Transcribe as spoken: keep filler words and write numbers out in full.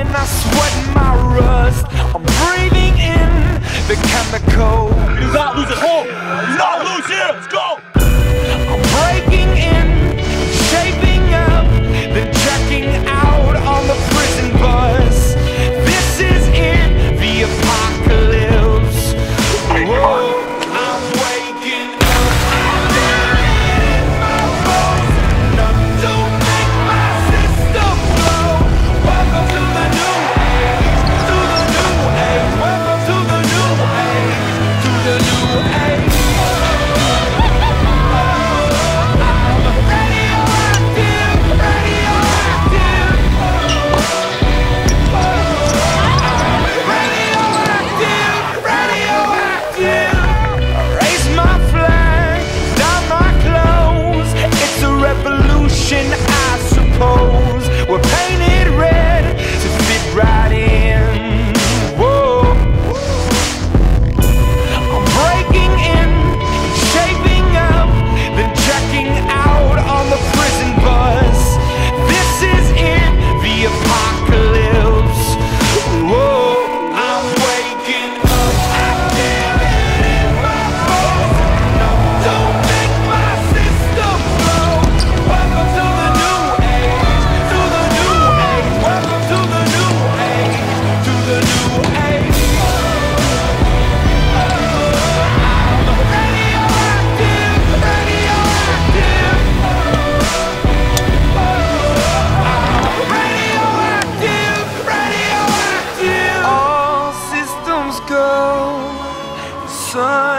when I sweat my rust. I'm breathing in the chemicals. Do not lose at home. Do not lose here. Let's go. I'm breaking in, shaping up, then checking out on the prison bus. This is it, the apocalypse. Whoa, I'm waking up. I feel it in my bones. Enough to make my system blow. Welcome to the new age, to the new age. Welcome to the new age, to the new age. I suppose we're painted red to fit right in. Whoa, I'm breaking in, shaping up, then checking out on the prison bus. This is it, the apocalypse. Whoa, I'm waking up. I feel it in my bones. No, don't make my system blow. Welcome to the new age, to the new age. Welcome to the new age, to the new age. I'm radioactive, radioactive. I'm radioactive, radioactive. All systems go. Sun